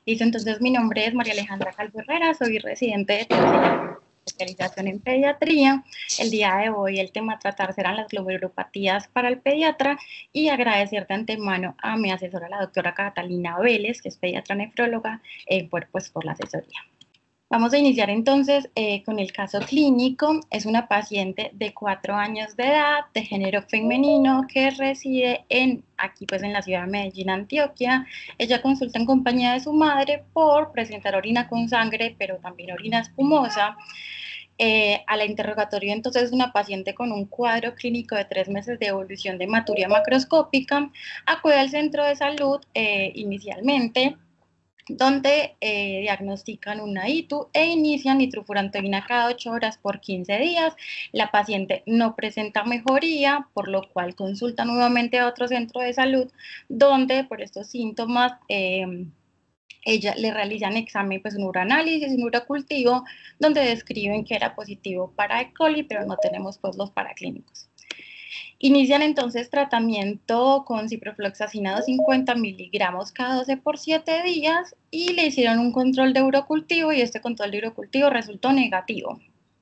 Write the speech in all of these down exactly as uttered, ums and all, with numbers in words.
Listo, entonces mi nombre es María Alejandra Calvo Herrera, soy residente de tercera especialización en pediatría. El día de hoy el tema a tratar serán las glomerulopatías para el pediatra y agradecer de antemano a mi asesora, la doctora Catalina Vélez, que es pediatra nefróloga, eh, por, pues, por la asesoría. Vamos a iniciar entonces eh, con el caso clínico. Es una paciente de cuatro años de edad, de género femenino, que reside en, aquí pues en la ciudad de Medellín, Antioquia. Ella consulta en compañía de su madre por presentar orina con sangre, pero también orina espumosa. Eh, a la interrogatorio, entonces, es una paciente con un cuadro clínico de tres meses de evolución de hematuria macroscópica. Acude al centro de salud eh, inicialmente, donde eh, diagnostican una I T U e inician nitrofurantoína cada ocho horas por quince días. La paciente no presenta mejoría, por lo cual consulta nuevamente a otro centro de salud, donde por estos síntomas eh, ella le realizan examen, pues un uranálisis, un uracultivo, donde describen que era positivo para E. coli, pero no tenemos pues los paraclínicos. Inician entonces tratamiento con ciprofloxacina de cincuenta miligramos cada doce por siete días y le hicieron un control de urocultivo y este control de urocultivo resultó negativo.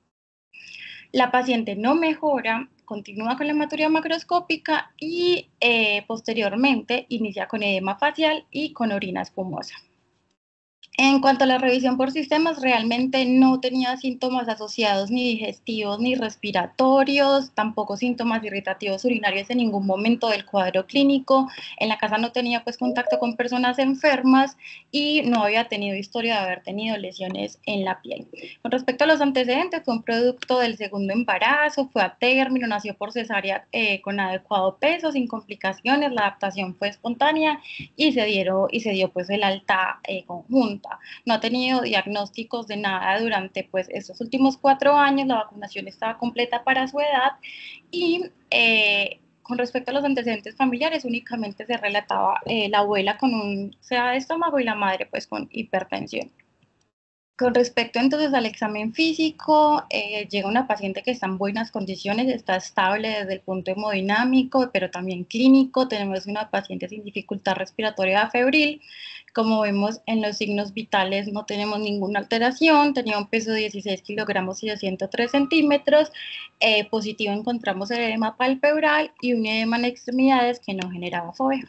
La paciente no mejora, continúa con la hematuria macroscópica y eh, posteriormente inicia con edema facial y con orina espumosa. En cuanto a la revisión por sistemas, realmente no tenía síntomas asociados ni digestivos ni respiratorios, tampoco síntomas irritativos urinarios en ningún momento del cuadro clínico. En la casa no tenía pues contacto con personas enfermas y no había tenido historia de haber tenido lesiones en la piel. Con respecto a los antecedentes, fue un producto del segundo embarazo, fue a término, nació por cesárea eh, con adecuado peso, sin complicaciones, la adaptación fue espontánea y se, dieron, y se dio pues el alta eh, conjunta. No ha tenido diagnósticos de nada durante pues estos últimos cuatro años, la vacunación estaba completa para su edad y eh, con respecto a los antecedentes familiares únicamente se relataba eh, la abuela con un C A de estómago y la madre pues con hipertensión. Con respecto entonces al examen físico, eh, llega una paciente que está en buenas condiciones, está estable desde el punto hemodinámico, pero también clínico. Tenemos una paciente sin dificultad respiratoria febril. Como vemos en los signos vitales no tenemos ninguna alteración, tenía un peso de dieciséis kilogramos y de ciento tres centímetros. Eh, positivo encontramos el edema palpebral y un edema en extremidades que no generaba fobia.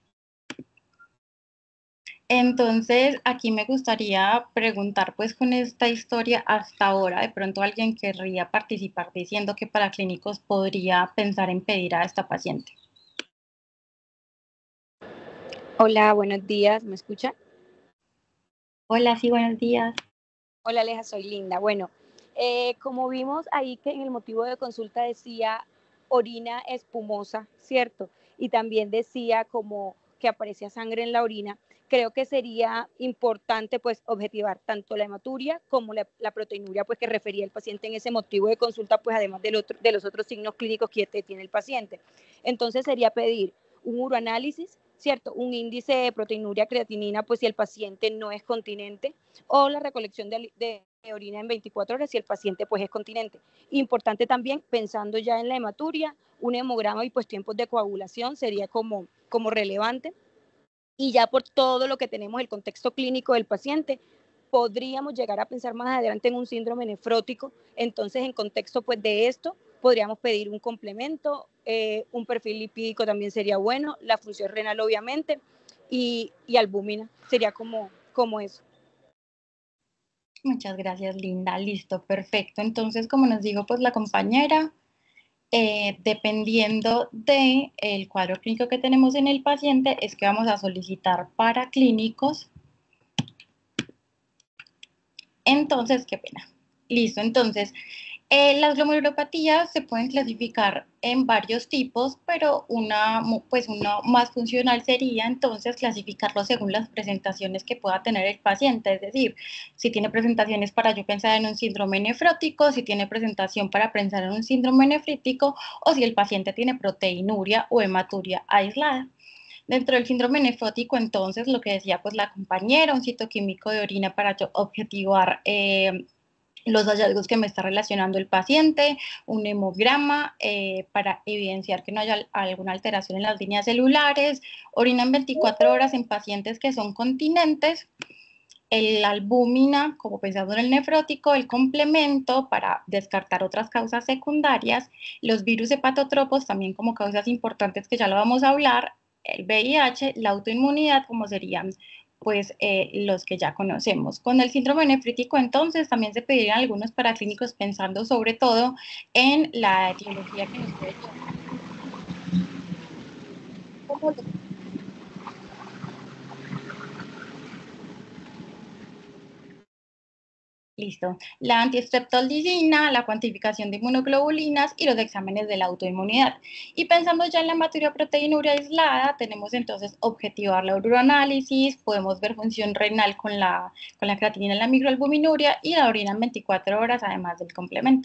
Entonces, aquí me gustaría preguntar, pues con esta historia hasta ahora, de pronto alguien querría participar diciendo que para clínicos podría pensar en pedir a esta paciente. Hola, buenos días, ¿me escucha? Hola, sí, buenos días. Hola, Aleja, soy Linda. Bueno, eh, como vimos ahí que en el motivo de consulta decía orina espumosa, ¿cierto? Y también decía como que aparecía sangre en la orina. Creo que sería importante pues objetivar tanto la hematuria como la, la proteinuria pues que refería el paciente en ese motivo de consulta, pues además del otro, de los otros signos clínicos que tiene el paciente. Entonces sería pedir un uroanálisis, ¿cierto? Un índice de proteinuria creatinina, pues si el paciente no es continente, o la recolección de, de, de orina en veinticuatro horas si el paciente pues es continente. Importante también, pensando ya en la hematuria, un hemograma y pues tiempos de coagulación sería como, como relevante. Y ya por todo lo que tenemos, el contexto clínico del paciente, podríamos llegar a pensar más adelante en un síndrome nefrótico. Entonces, en contexto pues de esto, podríamos pedir un complemento, eh, un perfil lipídico también sería bueno, la función renal obviamente, y, y albúmina, sería como, como eso. Muchas gracias, Linda. Listo, perfecto. Entonces, como nos dijo pues la compañera, eh, dependiendo del de cuadro clínico que tenemos en el paciente, es que vamos a solicitar para clínicos. Entonces, qué pena. Listo, entonces, eh, las glomerulopatías se pueden clasificar en varios tipos, pero una, pues una más funcional sería entonces clasificarlo según las presentaciones que pueda tener el paciente, es decir, si tiene presentaciones para yo pensar en un síndrome nefrótico, si tiene presentación para pensar en un síndrome nefrítico, o si el paciente tiene proteinuria o hematuria aislada. Dentro del síndrome nefrótico, entonces, lo que decía pues la compañera, un citoquímico de orina para objetivar eh, los hallazgos que me está relacionando el paciente, un hemograma eh, para evidenciar que no haya alguna alteración en las líneas celulares, orina en veinticuatro horas en pacientes que son continentes el albúmina, como pensando en el nefrótico, el complemento para descartar otras causas secundarias, los virus hepatotropos también como causas importantes que ya lo vamos a hablar, el V I H, la autoinmunidad, como serían pues eh, los que ya conocemos. Con el síndrome nefrítico, entonces, también se pedirían algunos paraclínicos pensando sobre todo en la etiología que nos puede llevar. Listo. La antistreptolicina, la cuantificación de inmunoglobulinas y los exámenes de la autoinmunidad. Y pensando ya en la hematuria-proteinuria aislada, tenemos entonces objetivar la uroanálisis, podemos ver función renal con la, con la creatinina en la microalbuminuria y la orina en veinticuatro horas, además del complemento.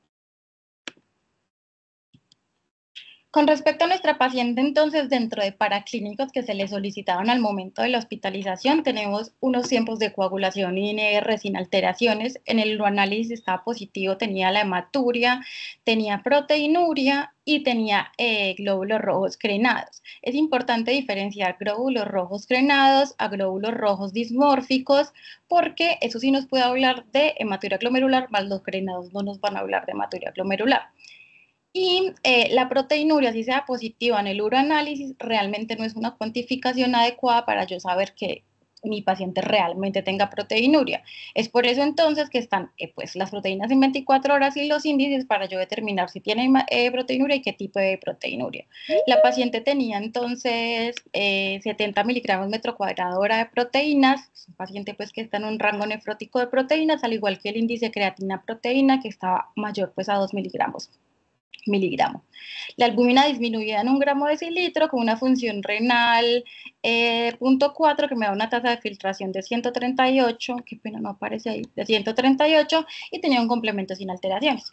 Con respecto a nuestra paciente, entonces, dentro de paraclínicos que se le solicitaron al momento de la hospitalización, tenemos unos tiempos de coagulación I N R sin alteraciones. En el uroanálisis estaba positivo, tenía la hematuria, tenía proteinuria y tenía eh, glóbulos rojos crenados. Es importante diferenciar glóbulos rojos crenados a glóbulos rojos dismórficos, porque eso sí nos puede hablar de hematuria glomerular, más los crenados no nos van a hablar de hematuria glomerular. Y eh, la proteinuria, si sea positiva en el uroanálisis, realmente no es una cuantificación adecuada para yo saber que mi paciente realmente tenga proteinuria. Es por eso entonces que están eh, pues, las proteínas en veinticuatro horas y los índices para yo determinar si tiene eh, proteinuria y qué tipo de proteinuria. La paciente tenía entonces eh, setenta miligramos metro cuadrado hora de proteínas, es un paciente pues, que está en un rango nefrótico de proteínas, al igual que el índice creatina-proteína que estaba mayor pues, a dos miligramos. miligramos. La albúmina disminuida en un gramo de decilitro con una función renal eh, punto cuatro que me da una tasa de filtración de ciento treinta y ocho, qué pena no aparece ahí, de ciento treinta y ocho y tenía un complemento sin alteraciones.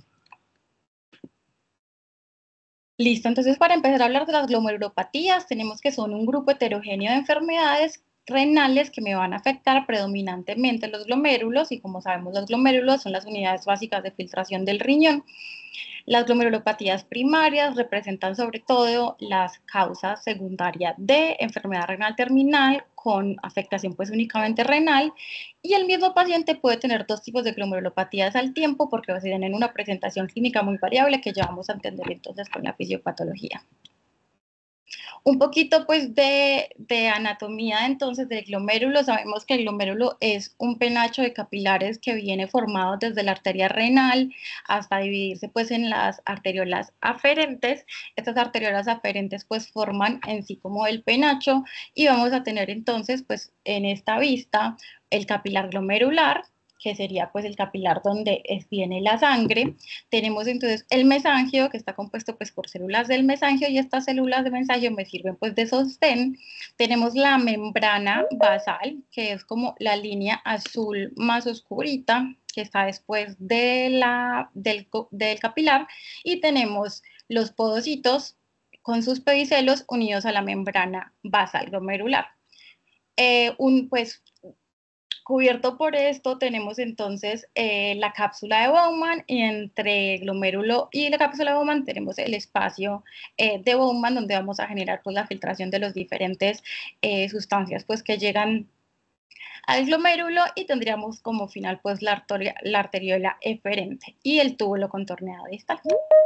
Listo, entonces para empezar a hablar de las glomerulopatías, tenemos que son un grupo heterogéneo de enfermedades renales que me van a afectar predominantemente los glomérulos, y como sabemos los glomérulos son las unidades básicas de filtración del riñón. Las glomerulopatías primarias representan sobre todo las causas secundarias de enfermedad renal terminal con afectación pues únicamente renal, y el mismo paciente puede tener dos tipos de glomerulopatías al tiempo porque tienen una presentación clínica muy variable que ya vamos a entender entonces con la fisiopatología. Un poquito pues de, de anatomía entonces del glomérulo. Sabemos que el glomérulo es un penacho de capilares que viene formado desde la arteria renal hasta dividirse pues en las arteriolas aferentes. Estas arteriolas aferentes pues forman en sí como el penacho, y vamos a tener entonces pues en esta vista el capilar glomerular, que sería pues el capilar donde viene la sangre. Tenemos entonces el mesangio, que está compuesto pues por células del mesangio, y estas células de mesangio me sirven pues de sostén. Tenemos la membrana basal, que es como la línea azul más oscurita, que está después de la, del, del capilar, y tenemos los podocitos con sus pedicelos unidos a la membrana basal glomerular. Eh, un, pues, Cubierto por esto tenemos entonces eh, la cápsula de Bowman, y entre el glomérulo y la cápsula de Bowman tenemos el espacio eh, de Bowman, donde vamos a generar pues, la filtración de las diferentes eh, sustancias pues, que llegan al glomérulo, y tendríamos como final pues, la, arteria, la arteriola eferente y el túbulo contorneado distal.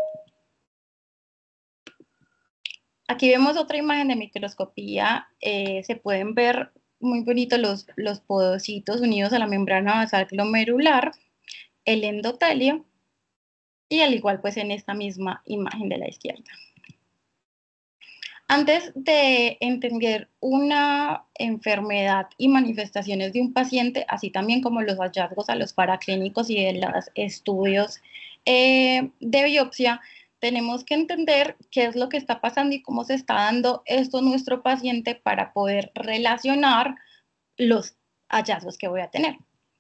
Aquí vemos otra imagen de microscopía, eh, se pueden ver muy bonitos los, los podocitos unidos a la membrana basal glomerular, el endotelio, y al igual pues en esta misma imagen de la izquierda. Antes de entender una enfermedad y manifestaciones de un paciente, así también como los hallazgos a los paraclínicos y de los estudios eh, de biopsia, tenemos que entender qué es lo que está pasando y cómo se está dando esto a nuestro paciente para poder relacionar los hallazgos que voy a tener.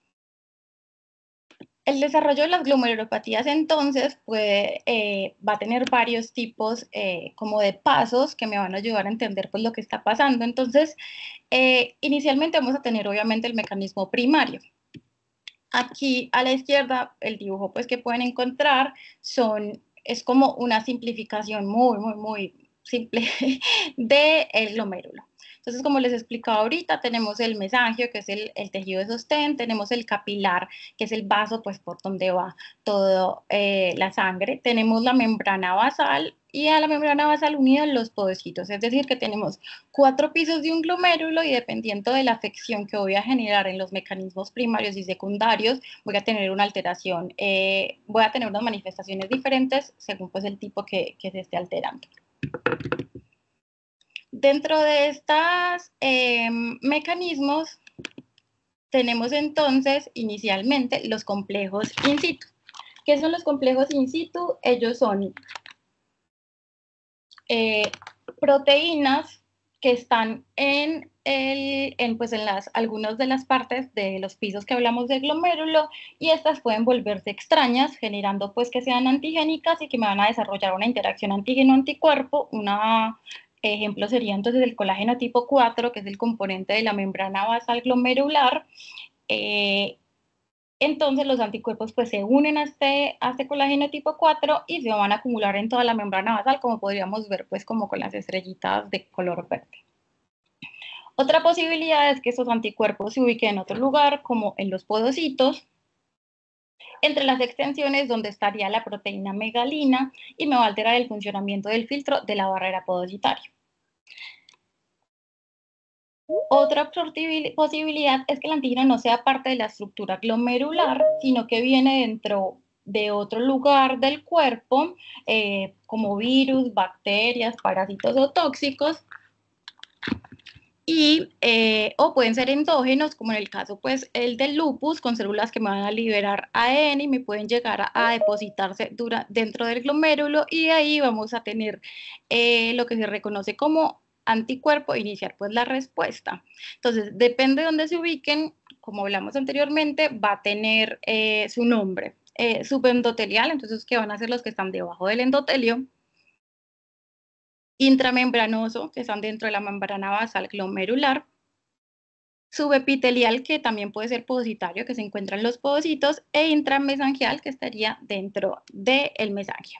El desarrollo de las glomerulopatías entonces puede, eh, va a tener varios tipos eh, como de pasos que me van a ayudar a entender pues, lo que está pasando. Entonces, eh, inicialmente vamos a tener obviamente el mecanismo primario. Aquí a la izquierda, el dibujo pues, que pueden encontrar son, es como una simplificación muy, muy, muy simple del glomérulo. Entonces, como les explicaba ahorita, tenemos el mesangio, que es el, el tejido de sostén, tenemos el capilar, que es el vaso, pues por donde va toda eh, la sangre, tenemos la membrana basal y a la membrana basal unidos los podocitos, es decir, que tenemos cuatro pisos de un glomérulo y dependiendo de la afección que voy a generar en los mecanismos primarios y secundarios, voy a tener una alteración, eh, voy a tener unas manifestaciones diferentes según pues el tipo que, que se esté alterando. Dentro de estos eh, mecanismos tenemos entonces inicialmente los complejos in situ. ¿Qué son los complejos in situ? Ellos son eh, proteínas que están en, el, en, pues en las, algunas de las partes de los pisos que hablamos del glomérulo y estas pueden volverse extrañas, generando pues que sean antigénicas y que me van a desarrollar una interacción antígeno-anticuerpo. Una ejemplo sería entonces el colágeno tipo cuatro, que es el componente de la membrana basal glomerular. Eh, Entonces los anticuerpos pues se unen a este, a este colágeno tipo cuatro y se van a acumular en toda la membrana basal, como podríamos ver pues como con las estrellitas de color verde. Otra posibilidad es que esos anticuerpos se ubiquen en otro lugar, como en los podocitos, entre las extensiones donde estaría la proteína megalina y me va a alterar el funcionamiento del filtro de la barrera podocitaria. Otra posibilidad es que el antígeno no sea parte de la estructura glomerular, sino que viene dentro de otro lugar del cuerpo, eh, como virus, bacterias, parásitos o tóxicos, y, eh, o pueden ser endógenos, como en el caso pues el del lupus, con células que me van a liberar A D N y me pueden llegar a, a depositarse dura, dentro del glomérulo y de ahí vamos a tener eh, lo que se reconoce como anticuerpo, iniciar pues la respuesta. Entonces, depende de dónde se ubiquen, como hablamos anteriormente, va a tener eh, su nombre. Eh, subendotelial, entonces, ¿qué van a ser los que están debajo del endotelio? Intramembranoso, que están dentro de la membrana basal glomerular. Subepitelial, que también puede ser podocitario, que se encuentra en los podocitos, e intramesangial, que estaría dentro del mesangio.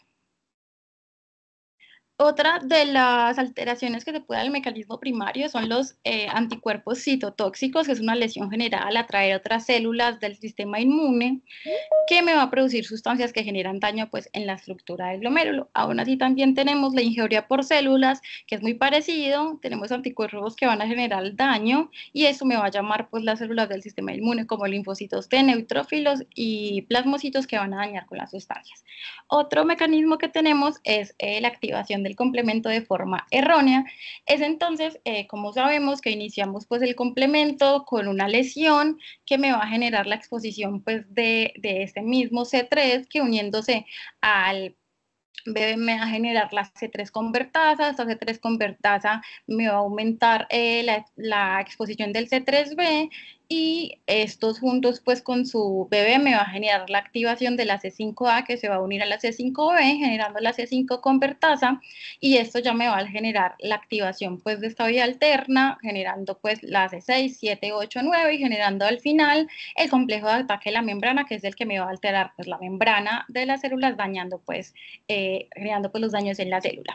Otra de las alteraciones que se puede dar al mecanismo primario son los eh, anticuerpos citotóxicos, que es una lesión general al atraer otras células del sistema inmune, que me va a producir sustancias que generan daño pues, en la estructura del glomérulo. Aún así también tenemos la ingeniería por células, que es muy parecido, tenemos anticuerpos que van a generar daño y eso me va a llamar pues, las células del sistema inmune como linfocitos T, neutrófilos y plasmocitos que van a dañar con las sustancias. Otro mecanismo que tenemos es eh, la activación del complemento de forma errónea. Es entonces, eh, como sabemos, que iniciamos pues, el complemento con una lesión que me va a generar la exposición pues, de, de este mismo C tres que uniéndose al B B me va a generar la C tres convertasa, esta C tres convertasa me va a aumentar eh, la, la exposición del C tres B y estos juntos pues con su B B me va a generar la activación de la C cinco A que se va a unir a la C cinco B generando la C cinco convertasa y esto ya me va a generar la activación pues de esta vía alterna generando pues la C seis, siete, ocho, nueve y generando al final el complejo de ataque de la membrana que es el que me va a alterar pues la membrana de las células dañando pues eh, generando pues los daños en la célula.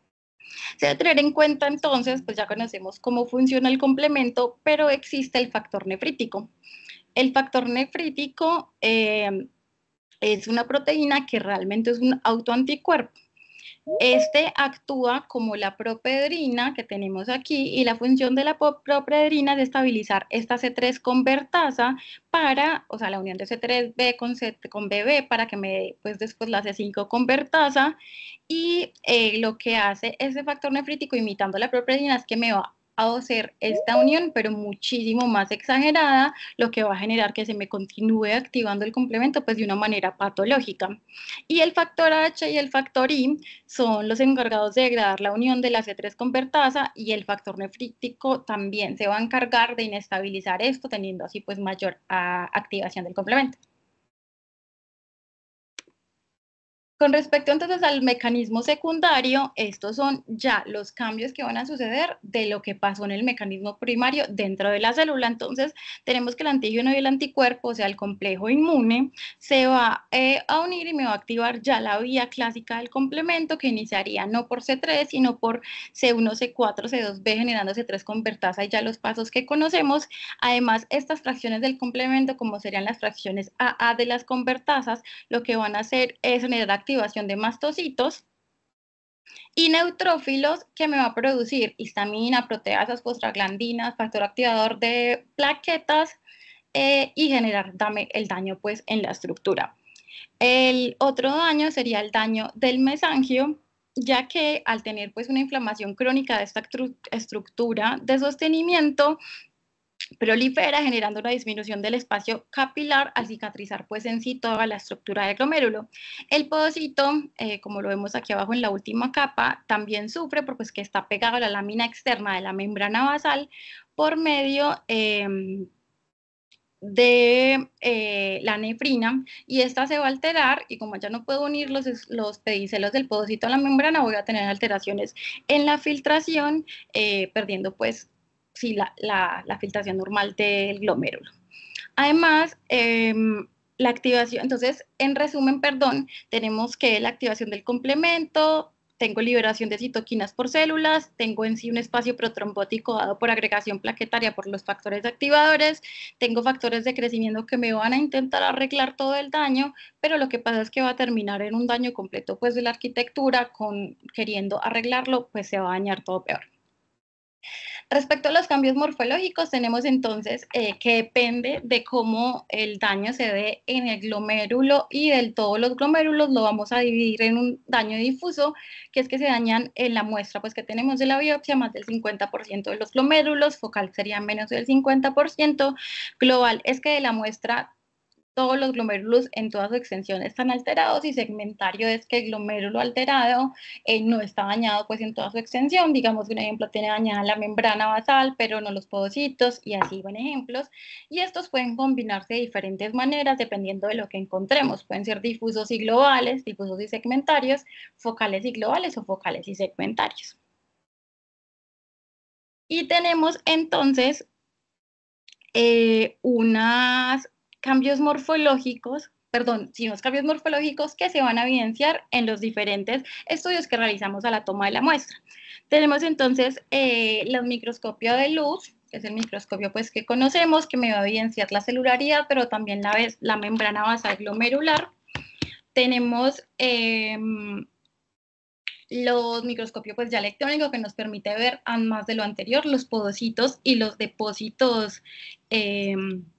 Se debe tener en cuenta entonces, pues ya conocemos cómo funciona el complemento, pero existe el factor nefrítico. El factor nefrítico eh, es una proteína que realmente es un autoanticuerpo. Este actúa como la propedrina que tenemos aquí y la función de la propedrina es estabilizar esta C tres convertasa para, o sea, la unión de C tres B con, C, con B B para que me dé pues después la C cinco convertasa y eh, lo que hace ese factor nefrítico imitando la propedrina es que me va a hacer esta unión, pero muchísimo más exagerada, lo que va a generar que se me continúe activando el complemento pues de una manera patológica. Y el factor H y el factor I son los encargados de degradar la unión de la C tres convertasa y el factor nefrítico también se va a encargar de inestabilizar esto, teniendo así pues mayor a, activación del complemento. Con respecto entonces al mecanismo secundario, estos son ya los cambios que van a suceder de lo que pasó en el mecanismo primario dentro de la célula. Entonces, tenemos que el antígeno y el anticuerpo, o sea, el complejo inmune, se va eh, a unir y me va a activar ya la vía clásica del complemento, que iniciaría no por C tres, sino por C uno, C cuatro, C dos B, generando C tres convertasa y ya los pasos que conocemos. Además, estas fracciones del complemento, como serían las fracciones A A de las convertasas, lo que van a hacer es generar activación de mastocitos y neutrófilos, que me va a producir histamina, proteasas, prostaglandinas, factor activador de plaquetas eh, y generar dame, el daño pues en la estructura. El otro daño sería el daño del mesangio, ya que al tener pues una inflamación crónica de esta estructura de sostenimiento, prolifera generando una disminución del espacio capilar al cicatrizar pues en sí toda la estructura del glomérulo. El podocito, eh, como lo vemos aquí abajo en la última capa, también sufre porque es que está pegado a la lámina externa de la membrana basal por medio eh, de eh, la nefrina, y esta se va a alterar, y como ya no puedo unir los, los pedicelos del podocito a la membrana, voy a tener alteraciones en la filtración, eh, perdiendo pues sí, la, la, la filtración normal del glomérulo. Además, eh, la activación, entonces, en resumen, perdón, tenemos que la activación del complemento, tengo liberación de citoquinas por células, tengo en sí un espacio protrombótico dado por agregación plaquetaria por los factores activadores, tengo factores de crecimiento que me van a intentar arreglar todo el daño, pero lo que pasa es que va a terminar en un daño completo pues de la arquitectura, con queriendo arreglarlo, pues se va a dañar todo peor. Respecto a los cambios morfológicos, tenemos entonces eh, que depende de cómo el daño se dé en el glomérulo, y del todos los glomérulos lo vamos a dividir en un daño difuso, que es que se dañan en la muestra pues que tenemos de la biopsia más del cincuenta por ciento de los glomérulos, focal sería menos del cincuenta por ciento, global es que de la muestra todos los glomérulos en toda su extensión están alterados, y segmentario es que el glomérulo alterado eh, no está dañado pues en toda su extensión. Digamos que un ejemplo tiene dañada la membrana basal, pero no los podocitos, y así van ejemplos. Y estos pueden combinarse de diferentes maneras dependiendo de lo que encontremos. Pueden ser difusos y globales, difusos y segmentarios, focales y globales o focales y segmentarios. Y tenemos entonces eh, unas cambios morfológicos, perdón, sí, unos cambios morfológicos que se van a evidenciar en los diferentes estudios que realizamos a la toma de la muestra. Tenemos entonces eh, el microscopio de luz, que es el microscopio pues que conocemos, que me va a evidenciar la celularidad, pero también la, la membrana basal glomerular. Tenemos eh, los microscopios pues ya electrónicos, que nos permite ver, además de lo anterior, los podocitos y los depósitos eh,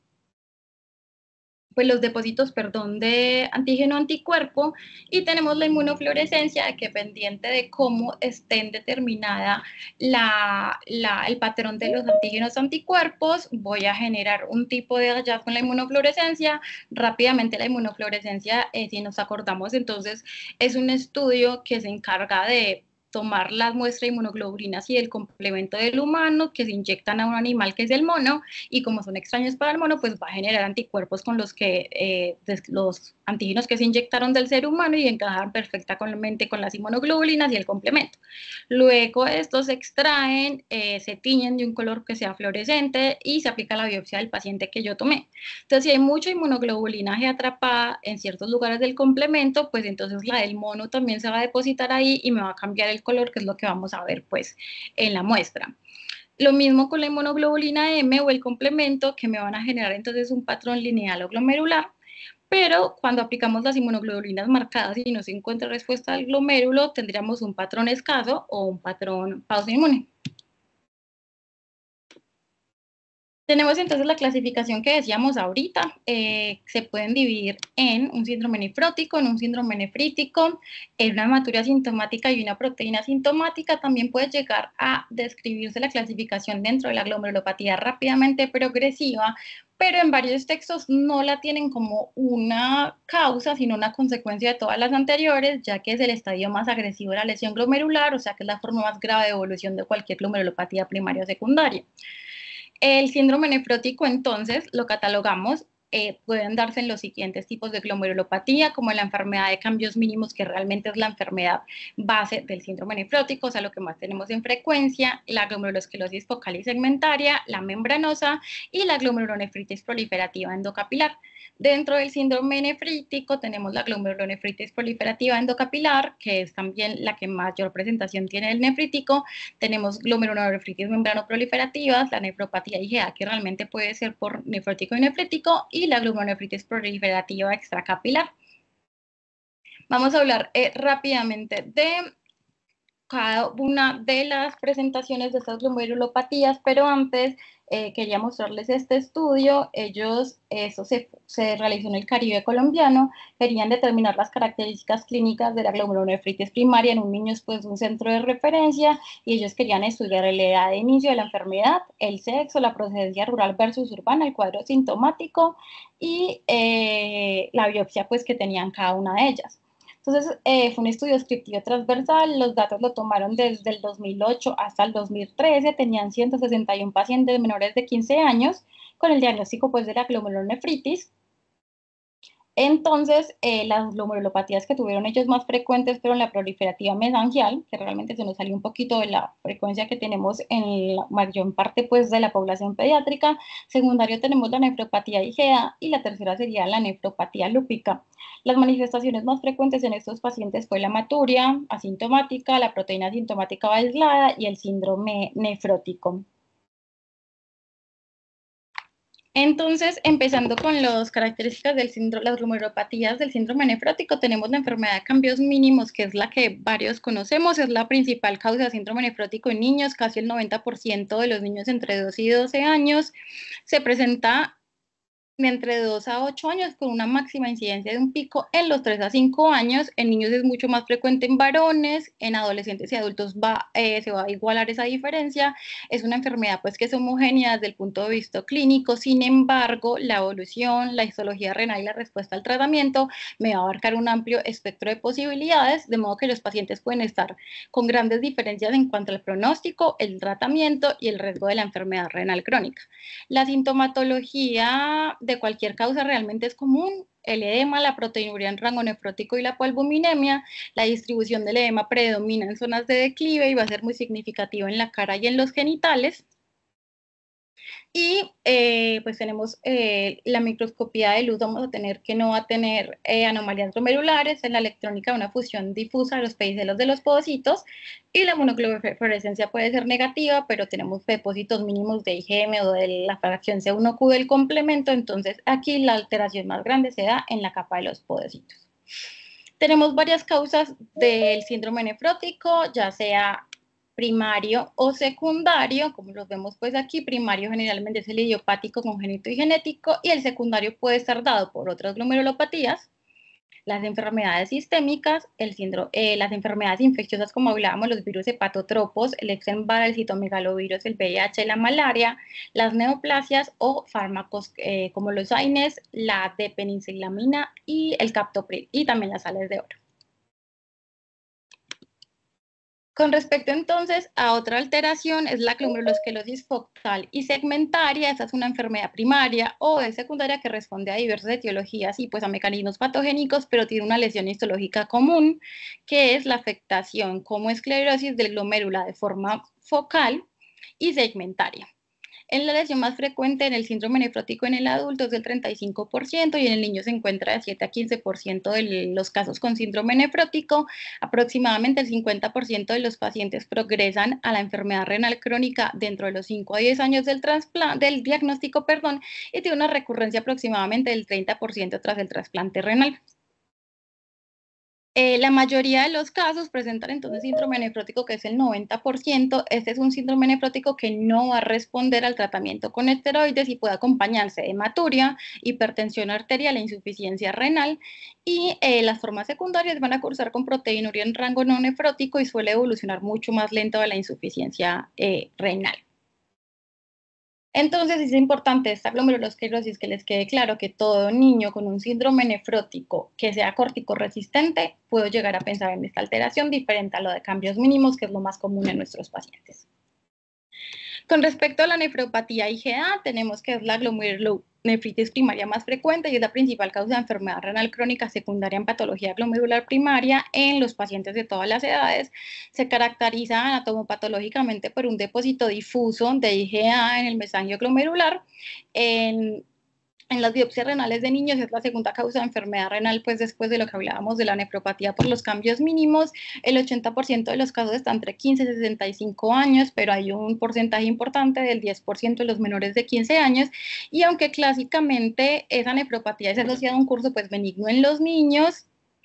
pues los depósitos, perdón, de antígeno anticuerpo. Y tenemos la inmunofluorescencia, que dependiente de cómo estén determinada la, la, el patrón de los antígenos anticuerpos, voy a generar un tipo de hallazgo en la inmunofluorescencia. Rápidamente, la inmunofluorescencia, eh, si nos acordamos, entonces es un estudio que se encarga de tomar las muestras de inmunoglobulinas y el complemento del humano, que se inyectan a un animal que es el mono, y como son extraños para el mono, pues va a generar anticuerpos con los que eh, los antígenos que se inyectaron del ser humano y encajan perfectamente con las inmunoglobulinas y el complemento. Luego estos se extraen, eh, se tiñen de un color que sea fluorescente y se aplica a la biopsia del paciente que yo tomé. Entonces, si hay mucha inmunoglobulinaje atrapada en ciertos lugares del complemento, pues entonces la del mono también se va a depositar ahí y me va a cambiar el color, que es lo que vamos a ver pues en la muestra. Lo mismo con la inmunoglobulina M o el complemento, que me van a generar entonces un patrón lineal o glomerular, pero cuando aplicamos las inmunoglobulinas marcadas y no se encuentra respuesta al glomérulo, tendríamos un patrón escaso o un patrón pausa inmune. Tenemos entonces la clasificación que decíamos ahorita. Eh, se pueden dividir en un síndrome nefrótico, en un síndrome nefrítico, en una hematuria sintomática y una proteína sintomática. También puede llegar a describirse la clasificación dentro de la glomerulopatía rápidamente progresiva, pero en varios textos no la tienen como una causa, sino una consecuencia de todas las anteriores, ya que es el estadio más agresivo de la lesión glomerular, o sea que es la forma más grave de evolución de cualquier glomerulopatía primaria o secundaria. El síndrome nefrótico, entonces, lo catalogamos eh, pueden darse en los siguientes tipos de glomerulopatía, como la enfermedad de cambios mínimos, que realmente es la enfermedad base del síndrome nefrótico, o sea, lo que más tenemos en frecuencia, la glomerulosclerosis focal y segmentaria, la membranosa y la glomerulonefritis proliferativa endocapilar. Dentro del síndrome nefrítico tenemos la glomerulonefritis proliferativa endocapilar, que es también la que mayor presentación tiene el nefrítico. Tenemos glomerulonefritis membranoproliferativas, la nefropatía I G A, que realmente puede ser por nefrótico y nefrítico, y la glomerulonefritis proliferativa extracapilar. Vamos a hablar eh, rápidamente de cada una de las presentaciones de estas glomerulopatías, pero antes eh, quería mostrarles este estudio. Ellos, eso se, se realizó en el Caribe colombiano, querían determinar las características clínicas de la glomerulonefritis primaria en un niño después de un centro de referencia, y ellos querían estudiar la edad de inicio de la enfermedad, el sexo, la procedencia rural versus urbana, el cuadro sintomático y eh, la biopsia pues que tenían cada una de ellas. Entonces, eh, fue un estudio descriptivo transversal, los datos lo tomaron desde el dos mil ocho hasta el dos mil trece, tenían ciento sesenta y uno pacientes menores de quince años con el diagnóstico pues, de la glomerulonefritis. Entonces, eh, las glomerulopatías que tuvieron ellos más frecuentes fueron la proliferativa mesangial, que realmente se nos salió un poquito de la frecuencia que tenemos en la mayor parte pues, de la población pediátrica. Secundario tenemos la nefropatía I G A y la tercera sería la nefropatía lúpica. Las manifestaciones más frecuentes en estos pacientes fue la hematuria asintomática, la proteína asintomática aislada y el síndrome nefrótico. Entonces, empezando con las características del síndrome, las glomerulopatías del síndrome nefrótico, tenemos la enfermedad de cambios mínimos, que es la que varios conocemos, es la principal causa de síndrome nefrótico en niños, casi el noventa por ciento de los niños entre dos y doce años. Se presenta de entre dos a ocho años con una máxima incidencia de un pico en los tres a cinco años. En niños es mucho más frecuente en varones, en adolescentes y adultos va, eh, se va a igualar esa diferencia. Es una enfermedad pues que es homogénea desde el punto de vista clínico, sin embargo, la evolución, la histología renal y la respuesta al tratamiento me va a abarcar un amplio espectro de posibilidades, de modo que los pacientes pueden estar con grandes diferencias en cuanto al pronóstico, el tratamiento y el riesgo de la enfermedad renal crónica. La sintomatología de cualquier causa realmente es común, el edema, la proteinuria en rango nefrótico y la polvominemia. La distribución del edema predomina en zonas de declive y va a ser muy significativo en la cara y en los genitales. Y eh, pues tenemos eh, la microscopía de luz, vamos a tener que no va a tener eh, anomalías glomerulares, en la electrónica una fusión difusa de los pedicelos de los podocitos, y la monoclorofluorescencia puede ser negativa, pero tenemos depósitos mínimos de I G M o de la fracción C uno Q del complemento, entonces aquí la alteración más grande se da en la capa de los podocitos. Tenemos varias causas del síndrome nefrótico, ya sea primario o secundario, como los vemos pues aquí. Primario generalmente es el idiopático, congénito y genético, y el secundario puede estar dado por otras glomerulopatías, las enfermedades sistémicas, el síndrome, eh, las enfermedades infecciosas como hablábamos, los virus hepatotropos, el Epstein-Barr, el citomegalovirus, el V I H, la malaria, las neoplasias o fármacos eh, como los AINES, la D-penicillamina y el captopril, y también las sales de oro. Con respecto entonces a otra alteración, es la glomerulosclerosis focal y segmentaria. Esta es una enfermedad primaria o de secundaria que responde a diversas etiologías y pues a mecanismos patogénicos, pero tiene una lesión histológica común, que es la afectación como esclerosis del glomérulo de forma focal y segmentaria. En la lesión más frecuente en el síndrome nefrótico en el adulto es del treinta y cinco por ciento y en el niño se encuentra de siete a quince por ciento de los casos con síndrome nefrótico. Aproximadamente el cincuenta por ciento de los pacientes progresan a la enfermedad renal crónica dentro de los cinco a diez años del, del diagnóstico, perdón, y tiene una recurrencia aproximadamente del treinta por ciento tras el trasplante renal. Eh, la mayoría de los casos presentan entonces síndrome nefrótico, que es el noventa por ciento. Este es un síndrome nefrótico que no va a responder al tratamiento con esteroides y puede acompañarse de hematuria, hipertensión arterial e insuficiencia renal. Y eh, las formas secundarias van a cursar con proteinuria en rango no nefrótico y suele evolucionar mucho más lento a la insuficiencia eh, renal. Entonces es importante esta glomerulosclerosis que les quede claro que todo niño con un síndrome nefrótico que sea corticoresistente puede llegar a pensar en esta alteración, diferente a lo de cambios mínimos, que es lo más común en nuestros pacientes. Con respecto a la nefropatía I G A, tenemos que es la glomerulonefritis primaria más frecuente y es la principal causa de enfermedad renal crónica secundaria en patología glomerular primaria en los pacientes de todas las edades. Se caracteriza anatomopatológicamente por un depósito difuso de I G A en el mesangio glomerular. En En las biopsias renales de niños es la segunda causa de enfermedad renal, pues después de lo que hablábamos de la nefropatía por los cambios mínimos. El ochenta por ciento de los casos están entre quince y sesenta y cinco años, pero hay un porcentaje importante del diez por ciento de los menores de quince años. Y aunque clásicamente esa nefropatía es asociada a un curso pues benigno en los niños,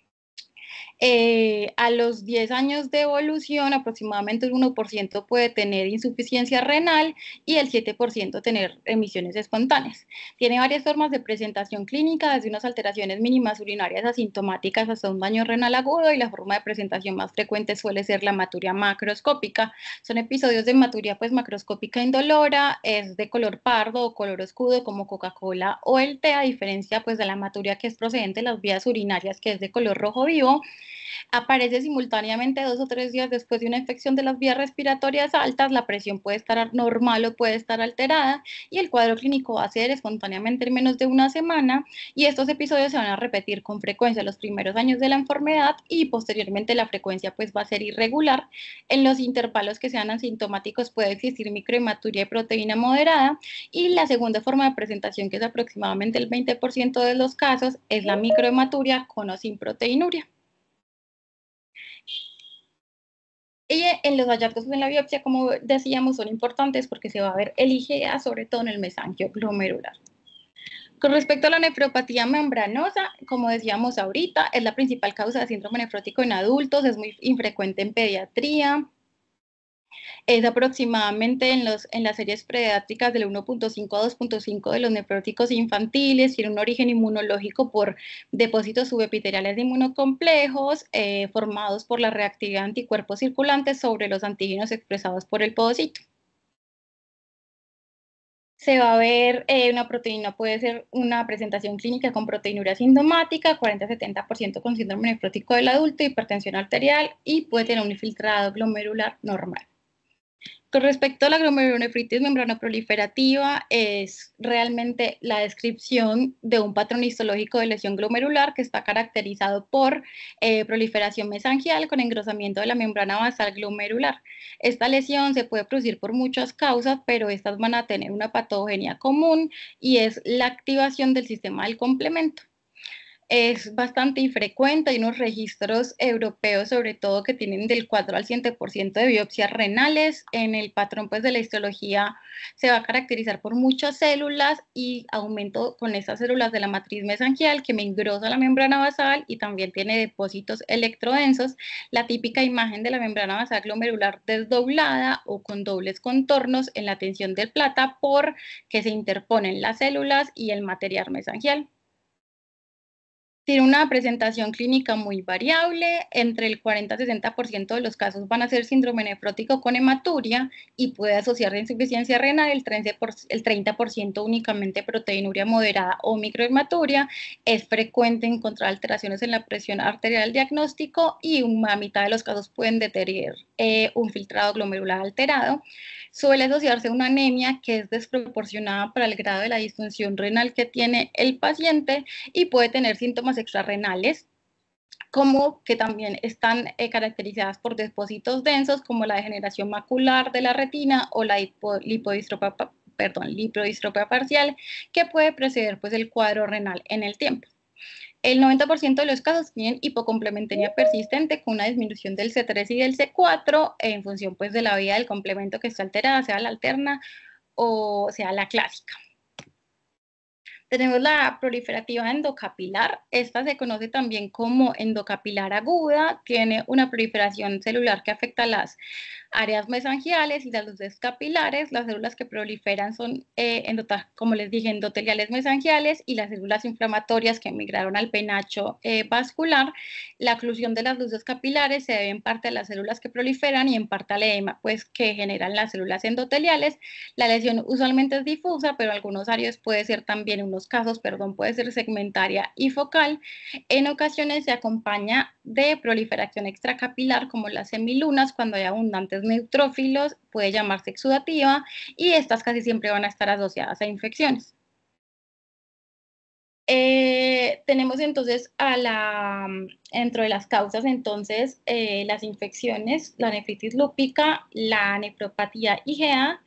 Eh, a los diez años de evolución, aproximadamente el uno por ciento puede tener insuficiencia renal y el siete por ciento tener emisiones espontáneas. Tiene varias formas de presentación clínica, desde unas alteraciones mínimas urinarias asintomáticas hasta un daño renal agudo, y la forma de presentación más frecuente suele ser la hematuria macroscópica. Son episodios de hematuria pues macroscópica indolora, es de color pardo o color oscuro como Coca-Cola o el té, a diferencia pues de la hematuria que es procedente de las vías urinarias, que es de color rojo vivo. Aparece simultáneamente dos o tres días después de una infección de las vías respiratorias altas, la presión puede estar normal o puede estar alterada y el cuadro clínico va a ser espontáneamente en menos de una semana, y estos episodios se van a repetir con frecuencia los primeros años de la enfermedad y posteriormente la frecuencia pues va a ser irregular. En los intervalos que sean asintomáticos puede existir microhematuria de proteína moderada, y la segunda forma de presentación, que es aproximadamente el veinte por ciento de los casos, es la microhematuria con o sin proteinuria. Y en los hallazgos en la biopsia, como decíamos, son importantes porque se va a ver el I G A, sobre todo en el mesangio glomerular. Con respecto a la nefropatía membranosa, como decíamos ahorita, es la principal causa de síndrome nefrótico en adultos, es muy infrecuente en pediatría. Es aproximadamente en, los, en las series pediátricas del uno punto cinco a dos punto cinco de los nefróticos infantiles. Tiene un origen inmunológico por depósitos subepiteliales de inmunocomplejos eh, formados por la reactividad de anticuerpos circulantes sobre los antígenos expresados por el podocito. Se va a ver eh, una proteína, puede ser una presentación clínica con proteinuria sintomática, cuarenta a setenta por ciento con síndrome nefrótico del adulto, hipertensión arterial, y puede tener un infiltrado glomerular normal. Con respecto a la glomerulonefritis membranoproliferativa, es realmente la descripción de un patrón histológico de lesión glomerular que está caracterizado por eh, proliferación mesangial con engrosamiento de la membrana basal glomerular. Esta lesión se puede producir por muchas causas, pero estas van a tener una patogenia común y es la activación del sistema del complemento. Es bastante infrecuente, hay unos registros europeos sobre todo que tienen del cuatro al siete por ciento de biopsias renales. En el patrón pues de la histología se va a caracterizar por muchas células y aumento con estas células de la matriz mesangial que me engrosa la membrana basal y también tiene depósitos electrodensos. La típica imagen de la membrana basal glomerular desdoblada o con dobles contornos en la tensión del plata porque se interponen las células y el material mesangial. Tiene una presentación clínica muy variable, entre el cuarenta a sesenta por ciento de los casos van a ser síndrome nefrótico con hematuria y puede asociarse a insuficiencia renal, el treinta por ciento únicamente proteinuria moderada o microhematuria. Es frecuente encontrar alteraciones en la presión arterial diagnóstico y una mitad de los casos pueden deteriorar eh, un filtrado glomerular alterado. Suele asociarse a una anemia que es desproporcionada para el grado de la disfunción renal que tiene el paciente y puede tener síntomas extrarrenales, como que también están eh, caracterizadas por depósitos densos, como la degeneración macular de la retina o la lipodistropia, perdón, lipodistropia parcial, que puede preceder pues, el cuadro renal en el tiempo. El noventa por ciento de los casos tienen hipocomplementemia persistente con una disminución del C tres y del C cuatro en función pues, de la vía del complemento que está alterada, sea la alterna o sea la clásica. Tenemos la proliferativa endocapilar. Esta se conoce también como endocapilar aguda. Tiene una proliferación celular que afecta a las áreas mesangiales y las luces capilares. Las células que proliferan son, eh, como les dije, endoteliales mesangiales y las células inflamatorias que migraron al penacho eh, vascular. La oclusión de las luces capilares se debe en parte a las células que proliferan y en parte al edema pues, que generan las células endoteliales. La lesión usualmente es difusa, pero en algunos áreas puede ser también un algunos casos, perdón, puede ser segmentaria y focal. En ocasiones se acompaña de proliferación extracapilar, como las semilunas, cuando hay abundantes neutrófilos, puede llamarse exudativa, y estas casi siempre van a estar asociadas a infecciones. Eh, tenemos entonces a la, dentro de las causas, entonces, eh, las infecciones, la nefritis lúpica, la nefropatía I G A,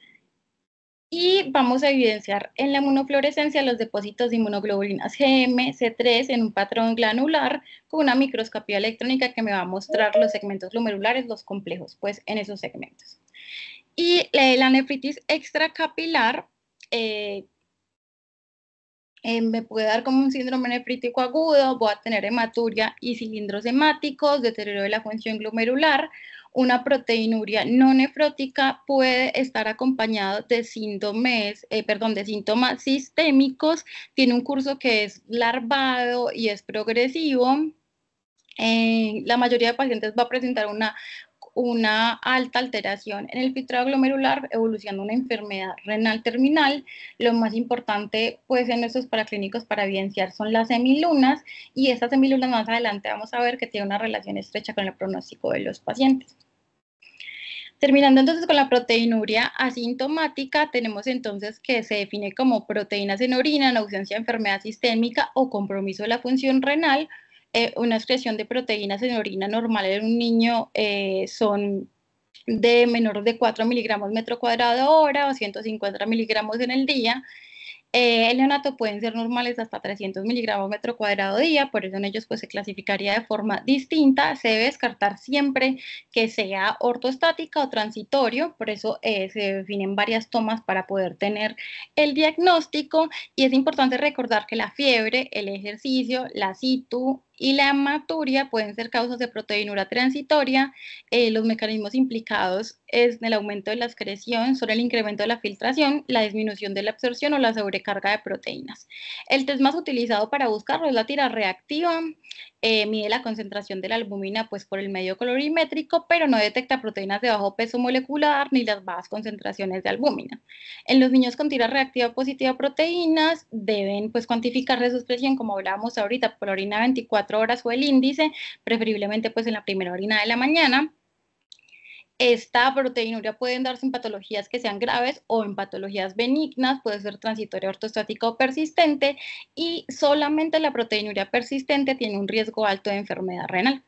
y vamos a evidenciar en la inmunofluorescencia los depósitos de inmunoglobulinas G M, C tres en un patrón granular con una microscopía electrónica que me va a mostrar los segmentos glomerulares, los complejos, pues en esos segmentos. Y la, la nefritis extracapilar, eh, Eh, me puede dar como un síndrome nefrítico agudo, voy a tener hematuria y cilindros hemáticos, deterioro de la función glomerular. Una proteinuria no nefrótica puede estar acompañado de síntomas, eh, perdón, de síntomas sistémicos. Tiene un curso que es larvado y es progresivo. Eh, la mayoría de pacientes va a presentar una una alta alteración en el filtrado glomerular, evolucionando una enfermedad renal terminal. Lo más importante, pues, en estos paraclínicos para evidenciar son las semilunas, y estas semilunas más adelante vamos a ver que tienen una relación estrecha con el pronóstico de los pacientes. Terminando entonces con la proteinuria asintomática, tenemos entonces que se define como proteínas en orina en ausencia de enfermedad sistémica o compromiso de la función renal. Eh, una excreción de proteínas en orina normal en un niño eh, son de menor de cuatro miligramos metro cuadrado hora o ciento cincuenta miligramos en el día. Eh, el neonato pueden ser normales hasta trescientos miligramos metro cuadrado día, por eso en ellos pues se clasificaría de forma distinta. Se debe descartar siempre que sea ortostática o transitorio, por eso eh, se definen varias tomas para poder tener el diagnóstico, y es importante recordar que la fiebre, el ejercicio, la situ y la hematuria pueden ser causas de proteinuria transitoria. Eh, los mecanismos implicados es el aumento de la excreción, son el incremento de la filtración, la disminución de la absorción o la sobrecarga de proteínas. El test más utilizado para buscarlo es la tira reactiva. Eh, mide la concentración de la albúmina pues por el medio colorimétrico, pero no detecta proteínas de bajo peso molecular ni las bajas concentraciones de albúmina. En los niños con tira reactiva positiva a proteínas deben pues cuantificarse su expresión, como hablábamos ahorita, por orina veinticuatro horas o el índice, preferiblemente pues en la primera orina de la mañana. Esta proteinuria pueden darse en patologías que sean graves o en patologías benignas, puede ser transitoria, ortostática o persistente, y solamente la proteinuria persistente tiene un riesgo alto de enfermedad renal.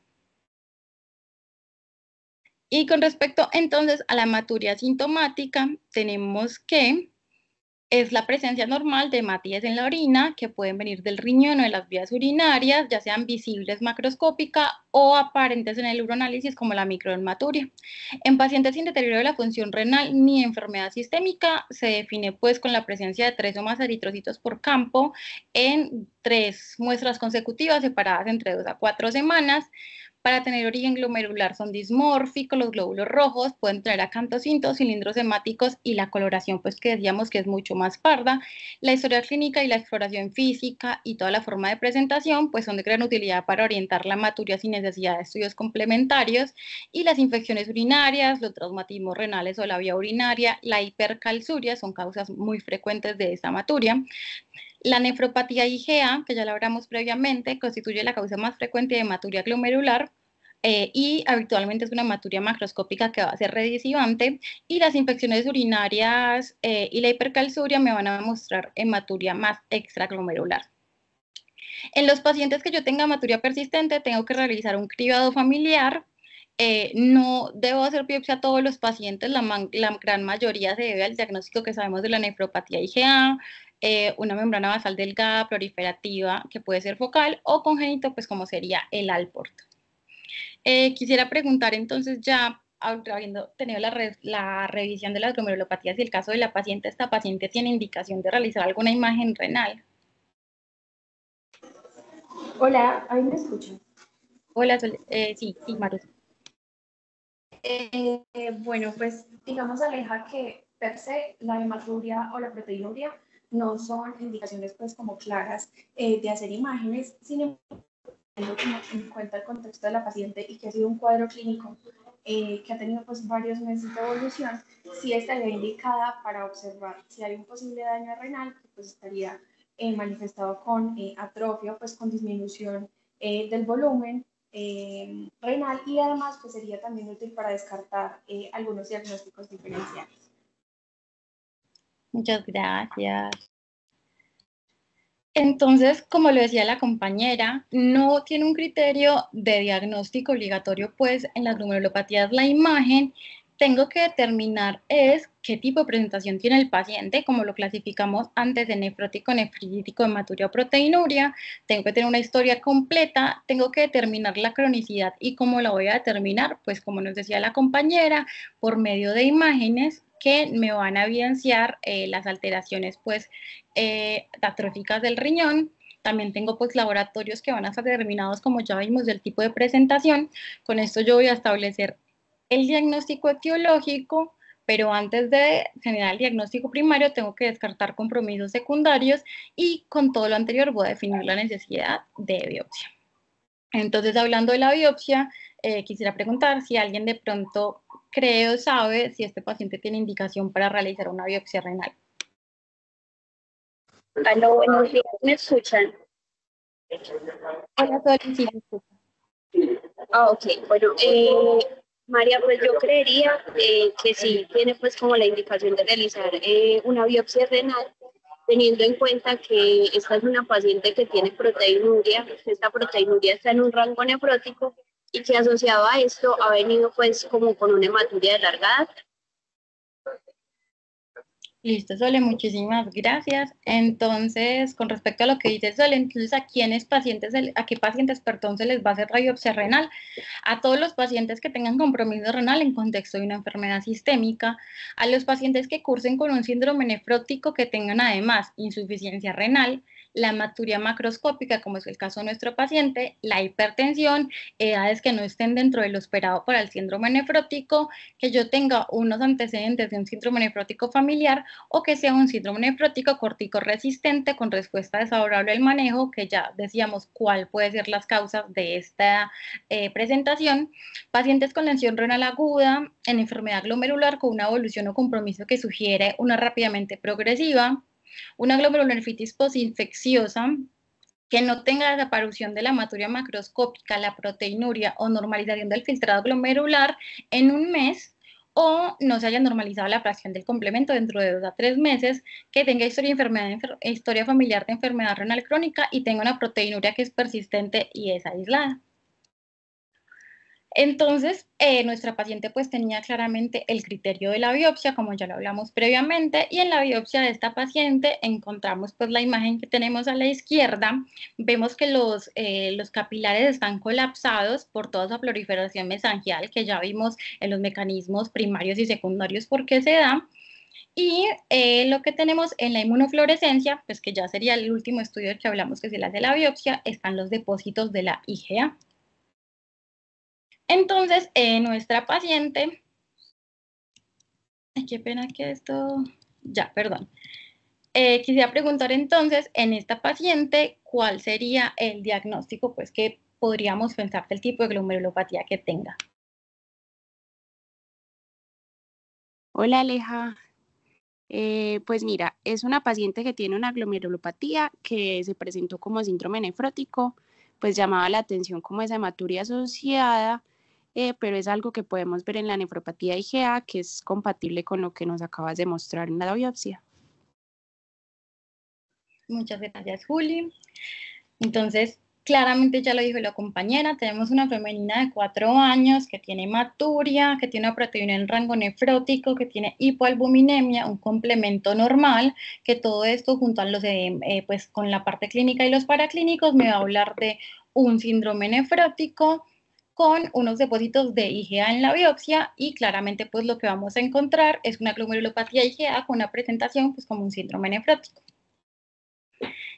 Y con respecto entonces a la hematuria sintomática, tenemos que es la presencia normal de hematíes en la orina, que pueden venir del riñón o de las vías urinarias, ya sean visibles macroscópica o aparentes en el uroanálisis, como la microhematuria. En pacientes sin deterioro de la función renal ni enfermedad sistémica, se define pues con la presencia de tres o más eritrocitos por campo en tres muestras consecutivas separadas entre dos a cuatro semanas. Para tener origen glomerular son dismórficos, los glóbulos rojos pueden tener acantocitos, cilindros hemáticos, y la coloración, pues que decíamos que es mucho más parda. La historia clínica y la exploración física y toda la forma de presentación, pues son de gran utilidad para orientar la hematuria sin necesidad de estudios complementarios. Y las infecciones urinarias, los traumatismos renales o la vía urinaria, la hipercalciuria son causas muy frecuentes de esta hematuria. La nefropatía I G A, que ya la hablamos previamente, constituye la causa más frecuente de hematuria glomerular, eh, y habitualmente es una hematuria macroscópica que va a ser redisivante, y las infecciones urinarias eh, y la hipercalciuria me van a mostrar hematuria más extraglomerular. En los pacientes que yo tenga hematuria persistente, tengo que realizar un cribado familiar. Eh, no debo hacer biopsia a todos los pacientes, la, la gran mayoría se debe al diagnóstico que sabemos de la nefropatía I G A, eh, una membrana basal delgada, proliferativa, que puede ser focal, o congénito, pues como sería el Alport. Eh, quisiera preguntar entonces, ya habiendo tenido la, re la revisión de las glomerulopatías y el caso de la paciente, ¿esta paciente tiene indicación de realizar alguna imagen renal? Hola, ¿ahí me escuchan? Hola, eh, sí, sí, Maru. Eh, eh, bueno, pues digamos, Aleja, que per se la hematuria o la proteinuria no son indicaciones pues como claras eh, de hacer imágenes, sin embargo, teniendo en cuenta el contexto de la paciente y que ha sido un cuadro clínico eh, que ha tenido pues varios meses de evolución, sí estaría indicada para observar si hay un posible daño renal, que pues estaría eh, manifestado con eh, atrofia, pues con disminución eh, del volumen eh, renal, y además pues sería también útil para descartar eh, algunos diagnósticos diferenciales. Muchas gracias. Entonces, como lo decía la compañera, no tiene un criterio de diagnóstico obligatorio, pues en las glomerulopatías la imagen. Tengo que determinar es qué tipo de presentación tiene el paciente, como lo clasificamos antes de nefrótico, nefrítico, hematuria o proteinuria. Tengo que tener una historia completa, tengo que determinar la cronicidad. ¿Y cómo la voy a determinar? Pues como nos decía la compañera, por medio de imágenes que me van a evidenciar eh, las alteraciones pues eh, atróficas del riñón. También tengo pues laboratorios que van a estar determinados, como ya vimos, del tipo de presentación. Con esto yo voy a establecer el diagnóstico etiológico, pero antes de generar el diagnóstico primario tengo que descartar compromisos secundarios y con todo lo anterior voy a definir la necesidad de biopsia. Entonces, hablando de la biopsia, eh, quisiera preguntar si alguien de pronto cree o sabe si este paciente tiene indicación para realizar una biopsia renal. Aló, buenos días, ¿me escuchan? Hola, Sol, sí, me escucha. Ah, ok, bueno, eh, María, pues yo creería eh, que sí tiene pues como la indicación de realizar eh, una biopsia renal, teniendo en cuenta que esta es una paciente que tiene proteinuria, esta proteinuria está en un rango nefrótico y que asociado a esto ha venido pues como con una hematuria de larga edad. Listo, Sole, muchísimas gracias. Entonces, con respecto a lo que dice Sole, entonces, ¿a quiénes pacientes, a qué pacientes, perdón, se les va a hacer la biopsia renal? A todos los pacientes que tengan compromiso renal en contexto de una enfermedad sistémica, a los pacientes que cursen con un síndrome nefrótico que tengan además insuficiencia renal, la hematuria macroscópica, como es el caso de nuestro paciente, la hipertensión, edades que no estén dentro de lo esperado para el síndrome nefrótico, que yo tenga unos antecedentes de un síndrome nefrótico familiar o que sea un síndrome nefrótico córtico resistente con respuesta desfavorable al manejo, que ya decíamos cuál puede ser las causas de esta eh, presentación. Pacientes con lesión renal aguda en enfermedad glomerular con una evolución o compromiso que sugiere una rápidamente progresiva, una glomerulonefritis postinfecciosa que no tenga desaparición de la hematuria macroscópica, la proteinuria o normalización del filtrado glomerular en un mes, o no se haya normalizado la fracción del complemento dentro de dos a tres meses, que tenga historia, enfermedad, historia familiar de enfermedad renal crónica y tenga una proteinuria que es persistente y es aislada. Entonces, eh, nuestra paciente pues tenía claramente el criterio de la biopsia, como ya lo hablamos previamente, y en la biopsia de esta paciente encontramos pues la imagen que tenemos a la izquierda. Vemos que los, eh, los capilares están colapsados por toda esa proliferación mesangial que ya vimos en los mecanismos primarios y secundarios por qué se da. Y eh, lo que tenemos en la inmunofluorescencia, pues que ya sería el último estudio del que hablamos que se le hace la biopsia, están los depósitos de la I G A. Entonces, eh, nuestra paciente, ay, qué pena que esto, ya, perdón. Eh, quisiera preguntar entonces, en esta paciente, ¿cuál sería el diagnóstico pues, que podríamos pensar del tipo de glomerulopatía que tenga? Hola, Aleja. Eh, pues mira, es una paciente que tiene una glomerulopatía que se presentó como síndrome nefrótico, pues llamaba la atención como esa hematuria asociada, Eh, pero es algo que podemos ver en la nefropatía I G A, que es compatible con lo que nos acabas de mostrar en la biopsia. Muchas gracias, Juli. Entonces, claramente ya lo dijo la compañera, tenemos una femenina de cuatro años que tiene hematuria, que tiene una proteína en rango nefrótico, que tiene hipoalbuminemia, un complemento normal, que todo esto junto a los, eh, eh, pues con la parte clínica y los paraclínicos me va a hablar de un síndrome nefrótico con unos depósitos de I G A en la biopsia y claramente pues lo que vamos a encontrar es una glomerulopatía I G A con una presentación pues como un síndrome nefrótico.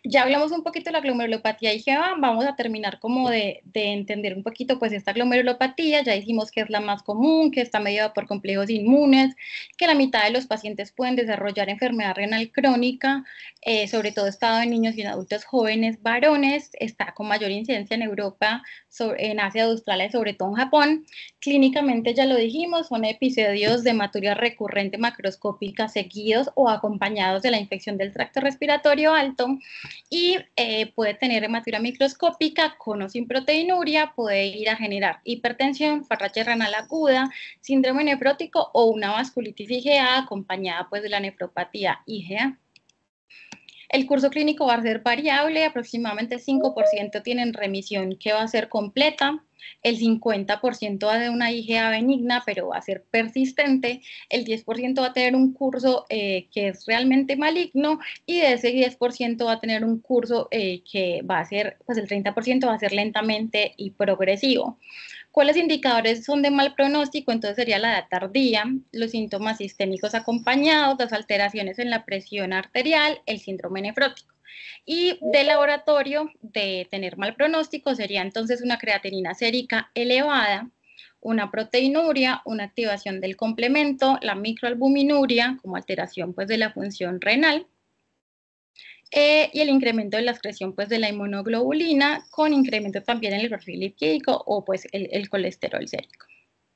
Ya hablamos un poquito de la glomerulopatía I G A, vamos a terminar como de, de entender un poquito pues esta glomerulopatía. Ya dijimos que es la más común, que está mediada por complejos inmunes, que la mitad de los pacientes pueden desarrollar enfermedad renal crónica, eh, sobre todo estado en niños y en adultos jóvenes varones, está con mayor incidencia en Europa, sobre, en Asia Austral y sobre todo en Japón. Clínicamente ya lo dijimos, son episodios de hematuria recurrente macroscópica seguidos o acompañados de la infección del tracto respiratorio alto, y eh, puede tener hematuria microscópica con o sin proteinuria, puede ir a generar hipertensión, farrache renal aguda, síndrome nefrótico o una vasculitis I G A acompañada pues de la nefropatía I G A. El curso clínico va a ser variable, aproximadamente el cinco por ciento tienen remisión que va a ser completa, el cincuenta por ciento va a tener una I G A benigna, pero va a ser persistente, el diez por ciento va a tener un curso eh, que es realmente maligno, y de ese diez por ciento va a tener un curso eh, que va a ser, pues el treinta por ciento va a ser lentamente y progresivo. ¿Cuáles indicadores son de mal pronóstico? Entonces sería la edad tardía, los síntomas sistémicos acompañados, las alteraciones en la presión arterial, el síndrome nefrótico. Y de laboratorio, de tener mal pronóstico, sería entonces una creatinina sérica elevada, una proteinuria, una activación del complemento, la microalbuminuria como alteración pues de la función renal, Eh, y el incremento de la excreción pues, de la inmunoglobulina, con incremento también en el perfil lipídico o pues, el, el colesterol sérico.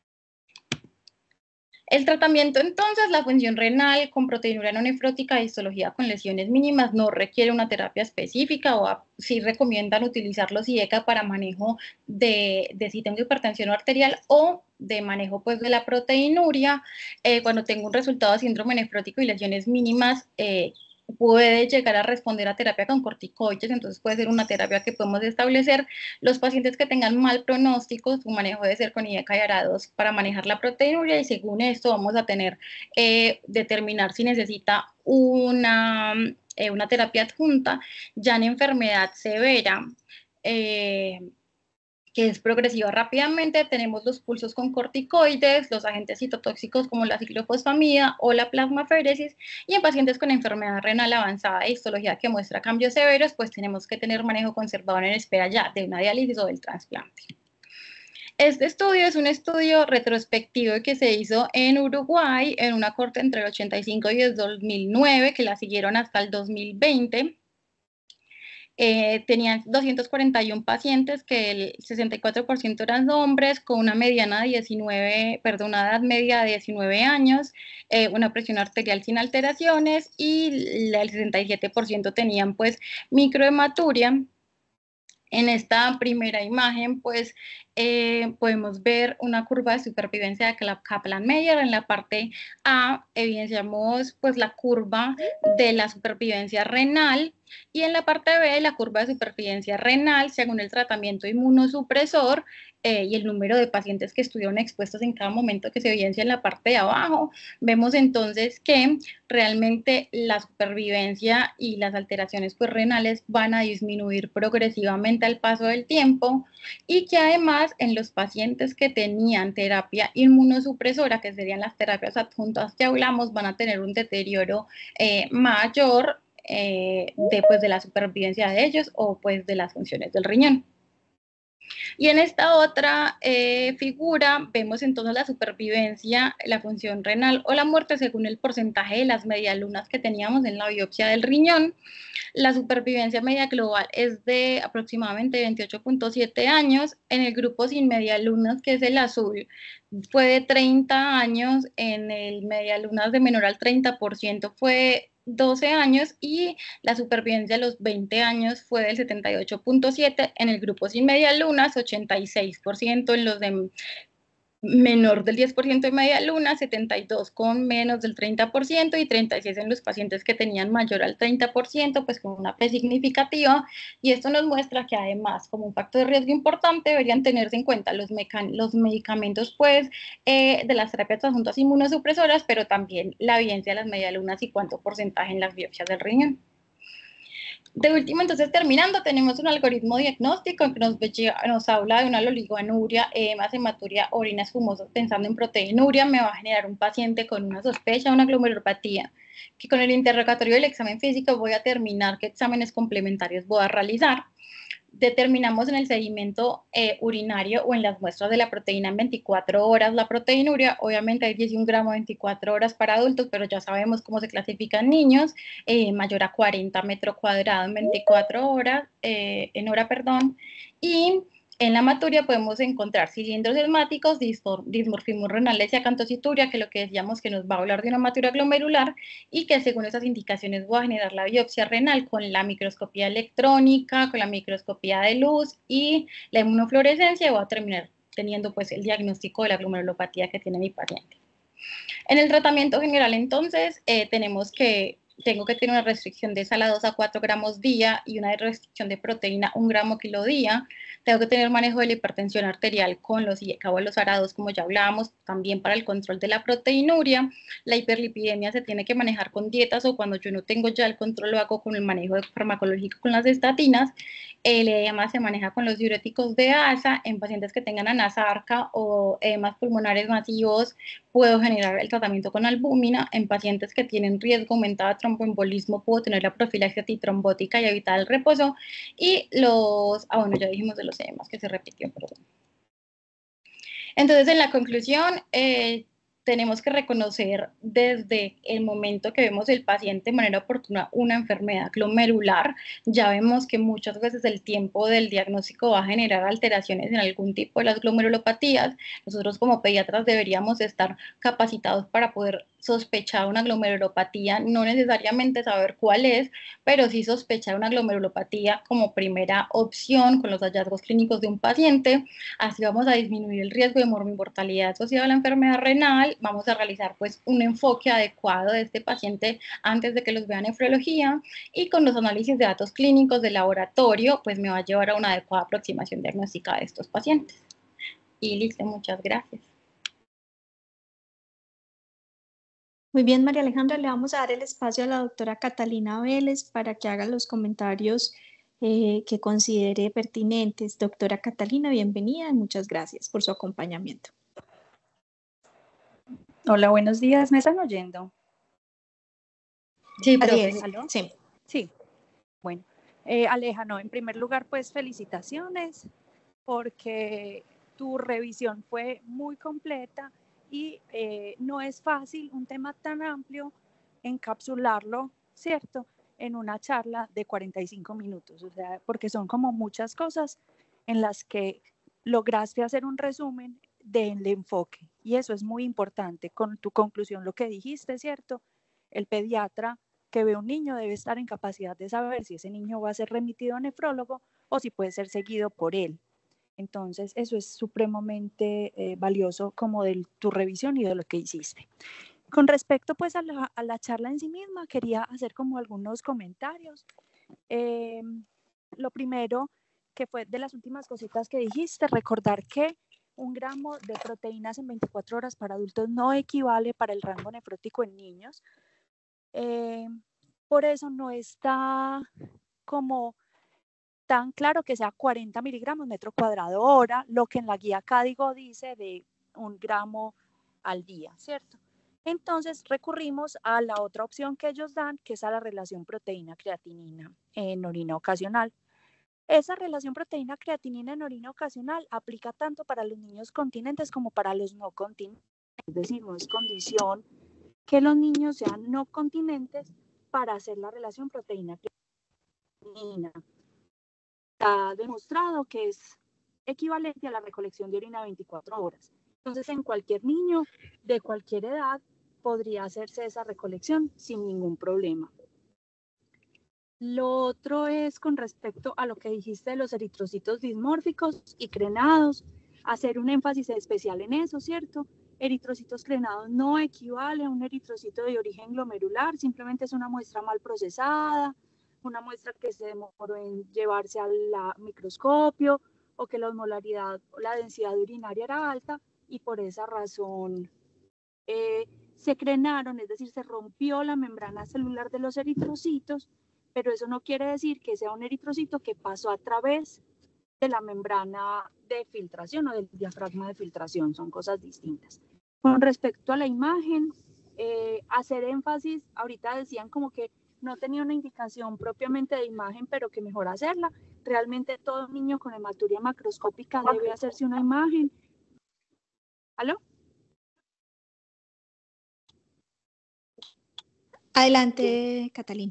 El tratamiento, entonces, la función renal con proteinuria no nefrótica, histología con lesiones mínimas, no requiere una terapia específica, o a, sí recomiendan utilizar los I E C A para manejo de, de si tengo hipertensión arterial o de manejo pues, de la proteinuria. Eh, cuando tengo un resultado de síndrome nefrótico y lesiones mínimas, eh, puede llegar a responder a terapia con corticoides, entonces puede ser una terapia que podemos establecer. Los pacientes que tengan mal pronóstico, su manejo debe ser con I E C A y ARA-dos para manejar la proteinuria, y según esto vamos a tener, eh, determinar si necesita una, eh, una terapia adjunta. Ya en enfermedad severa, eh, que es progresiva rápidamente, tenemos los pulsos con corticoides, los agentes citotóxicos como la ciclofosfamida o la plasmaféresis, y en pacientes con enfermedad renal avanzada e histología que muestra cambios severos, pues tenemos que tener manejo conservador en espera ya de una diálisis o del trasplante. Este estudio es un estudio retrospectivo que se hizo en Uruguay en una corte entre el ochenta y cinco y el dos mil nueve, que la siguieron hasta el dos mil veinte. Eh, tenían doscientos cuarenta y uno pacientes, que el sesenta y cuatro por ciento eran hombres, con una mediana de diecinueve, perdón, una edad media de diecinueve años, eh, una presión arterial sin alteraciones, y el sesenta y siete por ciento tenían pues microhematuria. En esta primera imagen, pues, eh, podemos ver una curva de supervivencia de Kaplan-Meier. En la parte A evidenciamos pues la curva de la supervivencia renal, y en la parte B la curva de supervivencia renal según el tratamiento inmunosupresor, eh, y el número de pacientes que estuvieron expuestos en cada momento, que se evidencia en la parte de abajo. Vemos entonces que realmente la supervivencia y las alteraciones pues, renales van a disminuir progresivamente al paso del tiempo, y que además en los pacientes que tenían terapia inmunosupresora, que serían las terapias adjuntas que hablamos, van a tener un deterioro eh, mayor eh, de, pues, de la supervivencia de ellos o pues de las funciones del riñón. Y en esta otra eh, figura vemos entonces la supervivencia, la función renal o la muerte según el porcentaje de las medialunas que teníamos en la biopsia del riñón. La supervivencia media global es de aproximadamente veintiocho punto siete años. En el grupo sin medialunas, que es el azul, fue de treinta años. En el medialunas de menor al treinta por ciento fue doce años, y la supervivencia a los veinte años fue del setenta y ocho punto siete, en el grupo sin medialunas, ochenta y seis por ciento en los de menor del diez por ciento de medialuna, setenta y dos con menos del treinta por ciento, y treinta y seis en los pacientes que tenían mayor al treinta por ciento, pues con una P significativa. Y esto nos muestra que además, como un factor de riesgo importante, deberían tenerse en cuenta los, los medicamentos pues, eh, de las terapias adjuntas inmunosupresoras, pero también la evidencia de las medialunas y cuánto porcentaje en las biopsias del riñón. De último, entonces, terminando, tenemos un algoritmo diagnóstico que nos, nos habla de una oligoanuria, edema, hematuria, orina espumosa. Pensando en proteinuria, me va a generar un paciente con una sospecha de una glomerulopatía, que con el interrogatorio del examen físico voy a determinar qué exámenes complementarios voy a realizar. Determinamos en el sedimento eh, urinario o en las muestras de la proteína en veinticuatro horas la proteinuria. Obviamente hay dieciún gramos veinticuatro horas para adultos, pero ya sabemos cómo se clasifican niños, eh, mayor a cuarenta metros cuadrados en veinticuatro horas, eh, en hora, perdón, y en la hematuria podemos encontrar cilindros esmáticos, dismorfismo renales y acantosituria, que es lo que decíamos que nos va a hablar de una hematuria glomerular, y que según esas indicaciones voy a generar la biopsia renal con la microscopía electrónica, con la microscopía de luz y la inmunofluorescencia, y voy a terminar teniendo pues el diagnóstico de la glomerulopatía que tiene mi paciente. En el tratamiento general, entonces, eh, tenemos que tengo que tener una restricción de sal a dos a cuatro gramos día y una restricción de proteína un gramo kilo día. Tengo que tener manejo de la hipertensión arterial con los cabulos arados, como ya hablábamos, también para el control de la proteinuria. La hiperlipidemia se tiene que manejar con dietas, o cuando yo no tengo ya el control lo hago con el manejo farmacológico con las estatinas. El edema se maneja con los diuréticos de asa. En pacientes que tengan anasarca o edemas pulmonares masivos, puedo generar el tratamiento con albúmina. En pacientes que tienen riesgo aumentado de tromboembolismo, puedo tener la profilaxia antitrombótica y evitar el reposo. Y los, ah bueno, ya dijimos de los edemas, que se repitió, perdón. Entonces, en la conclusión, eh, tenemos que reconocer desde el momento que vemos el paciente de manera oportuna una enfermedad glomerular. Ya vemos que muchas veces el tiempo del diagnóstico va a generar alteraciones en algún tipo de las glomerulopatías. Nosotros como pediatras deberíamos estar capacitados para poder sospechar una glomerulopatía, no necesariamente saber cuál es, pero sí sospechar una glomerulopatía como primera opción con los hallazgos clínicos de un paciente. Así vamos a disminuir el riesgo de morbi-mortalidad asociado a la enfermedad renal. Vamos a realizar pues un enfoque adecuado de este paciente antes de que los vea nefrología, y con los análisis de datos clínicos de laboratorio pues me va a llevar a una adecuada aproximación diagnóstica de estos pacientes. Y listo, muchas gracias. Muy bien, María Alejandra, le vamos a dar el espacio a la doctora Catalina Vélez para que haga los comentarios eh, que considere pertinentes. Doctora Catalina, bienvenida y muchas gracias por su acompañamiento. Hola, buenos días. ¿Me están oyendo? Sí, profe. ¿Aló? Sí. Sí. Bueno, eh, Aleja, no, en primer lugar, pues felicitaciones porque tu revisión fue muy completa y eh, no es fácil un tema tan amplio encapsularlo, ¿cierto?, en una charla de cuarenta y cinco minutos, o sea, porque son como muchas cosas en las que lograste hacer un resumen del enfoque, y eso es muy importante. Con tu conclusión, lo que dijiste, ¿cierto? El pediatra que ve un niño debe estar en capacidad de saber si ese niño va a ser remitido a nefrólogo o si puede ser seguido por él. Entonces, eso es supremamente eh, valioso como de tu revisión y de lo que hiciste. Con respecto pues a la, a la charla en sí misma, quería hacer como algunos comentarios. Eh, lo primero, que fue de las últimas cositas que dijiste, recordar que un gramo de proteínas en veinticuatro horas para adultos no equivale para el rango nefrótico en niños. Eh, por eso no está como tan claro que sea cuarenta miligramos metro cuadrado hora, lo que en la guía Código dice de un gramo al día, ¿cierto? Entonces recurrimos a la otra opción que ellos dan, que es a la relación proteína-creatinina en orina ocasional. Esa relación proteína-creatinina en orina ocasional aplica tanto para los niños continentes como para los no continentes. Es decir, no es condición que los niños sean no continentes para hacer la relación proteína-creatinina. Está demostrado que es equivalente a la recolección de orina veinticuatro horas. Entonces, en cualquier niño de cualquier edad podría hacerse esa recolección sin ningún problema. Lo otro es con respecto a lo que dijiste de los eritrocitos dismórficos y crenados, hacer un énfasis especial en eso, ¿cierto? Eritrocitos crenados no equivale a un eritrocito de origen glomerular, simplemente es una muestra mal procesada, una muestra que se demoró en llevarse al microscopio o que la osmolaridad o la densidad urinaria era alta y por esa razón eh, se crenaron, es decir, se rompió la membrana celular de los eritrocitos, pero eso no quiere decir que sea un eritrocito que pasó a través de la membrana de filtración o del diafragma de filtración, son cosas distintas. Con respecto a la imagen, eh, hacer énfasis, ahorita decían como que no tenía una indicación propiamente de imagen, pero que mejor hacerla. Realmente todo niño con hematuria macroscópica debe hacerse una imagen. ¿Aló? Adelante, Catalina.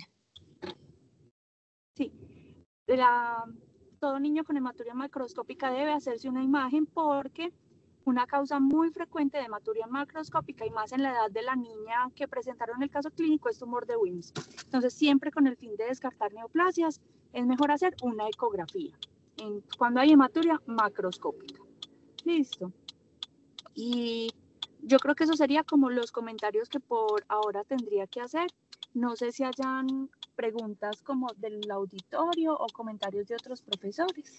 Sí, la, todo niño con hematuria macroscópica debe hacerse una imagen porque una causa muy frecuente de hematuria macroscópica y más en la edad de la niña que presentaron el caso clínico es tumor de Wilms. Entonces, siempre con el fin de descartar neoplasias, es mejor hacer una ecografía en, cuando hay hematuria macroscópica. Listo. Y yo creo que eso sería como los comentarios que por ahora tendría que hacer. No sé si hayan preguntas como del auditorio o comentarios de otros profesores.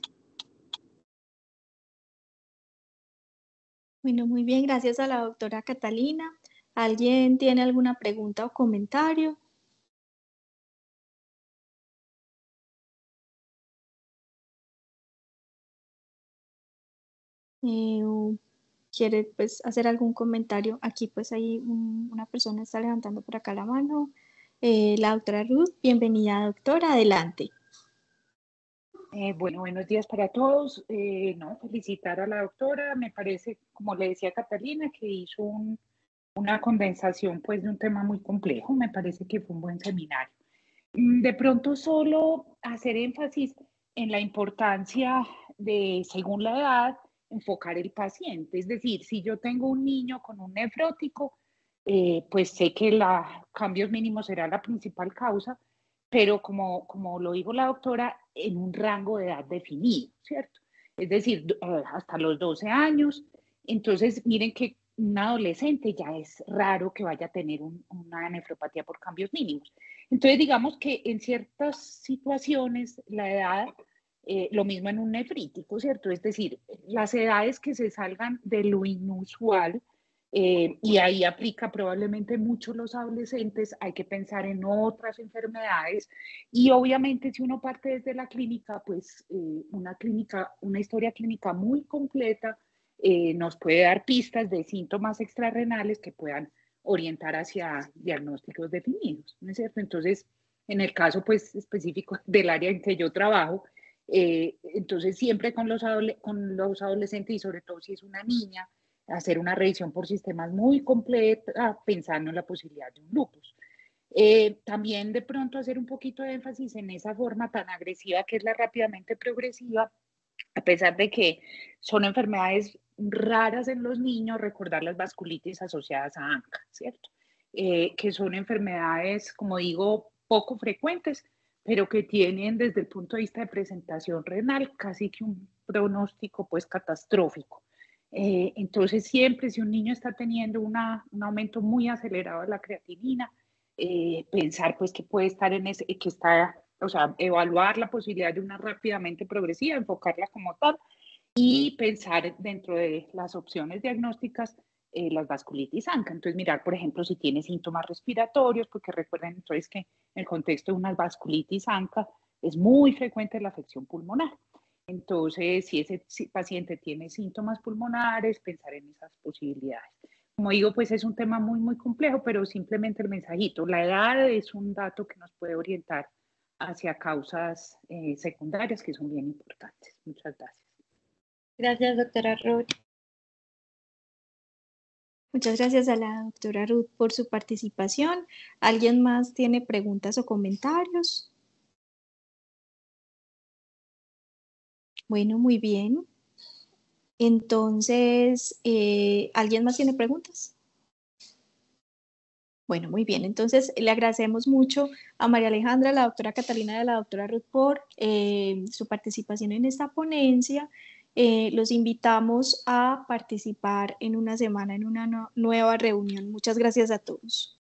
Bueno, muy bien, gracias a la doctora Catalina. ¿Alguien tiene alguna pregunta o comentario? Eh, o ¿Quiere pues hacer algún comentario? Aquí pues hay un, una persona está levantando por acá la mano. Eh, la doctora Ruth, bienvenida doctora, adelante. Eh, bueno, buenos días para todos. Eh, no, felicitar a la doctora. Me parece, como le decía Catalina, que hizo un, una condensación pues de un tema muy complejo. Me parece que fue un buen seminario. De pronto solo hacer énfasis en la importancia de, según la edad, enfocar el paciente. Es decir, si yo tengo un niño con un nefrótico, eh, pues sé que los cambios mínimos será la principal causa, pero como, como lo dijo la doctora, en un rango de edad definido, ¿cierto? Es decir, hasta los doce años. Entonces, miren que un adolescente ya es raro que vaya a tener un, una nefropatía por cambios mínimos. Entonces, digamos que en ciertas situaciones la edad, eh, lo mismo en un nefrítico, ¿cierto? Es decir, las edades que se salgan de lo inusual, eh, y ahí aplica probablemente mucho los adolescentes, hay que pensar en otras enfermedades y obviamente si uno parte desde la clínica, pues eh, una clínica, una historia clínica muy completa eh, nos puede dar pistas de síntomas extrarrenales que puedan orientar hacia diagnósticos definidos, ¿no es cierto? Entonces, en el caso pues específico del área en que yo trabajo, eh, entonces siempre con los, adole con los adolescentes y sobre todo si es una niña, hacer una revisión por sistemas muy completa pensando en la posibilidad de un lupus. Eh, también de pronto hacer un poquito de énfasis en esa forma tan agresiva que es la rápidamente progresiva, a pesar de que son enfermedades raras en los niños, recordar las vasculitis asociadas a ANCA, ¿cierto? Eh, que son enfermedades, como digo, poco frecuentes, pero que tienen desde el punto de vista de presentación renal casi que un pronóstico pues catastrófico. Eh, entonces siempre si un niño está teniendo una, un aumento muy acelerado de la creatinina, eh, pensar pues que puede estar en ese, que está, o sea, evaluar la posibilidad de una rápidamente progresiva, enfocarla como tal y pensar dentro de las opciones diagnósticas eh, las vasculitis ANCA. Entonces mirar, por ejemplo, si tiene síntomas respiratorios, porque recuerden entonces que en el contexto de una vasculitis ANCA es muy frecuente la afección pulmonar. Entonces, si ese paciente tiene síntomas pulmonares, pensar en esas posibilidades. Como digo, pues es un tema muy, muy complejo, pero simplemente el mensajito. La edad es un dato que nos puede orientar hacia causas eh, secundarias que son bien importantes. Muchas gracias. Gracias, doctora Ruth. Muchas gracias a la doctora Ruth por su participación. ¿Alguien más tiene preguntas o comentarios? Bueno, muy bien. Entonces, eh, ¿alguien más tiene preguntas? Bueno, muy bien. Entonces, le agradecemos mucho a María Alejandra, a la doctora Catalina y a la doctora Ruth por eh, su participación en esta ponencia. Eh, los invitamos a participar en una semana en una no- nueva reunión. Muchas gracias a todos.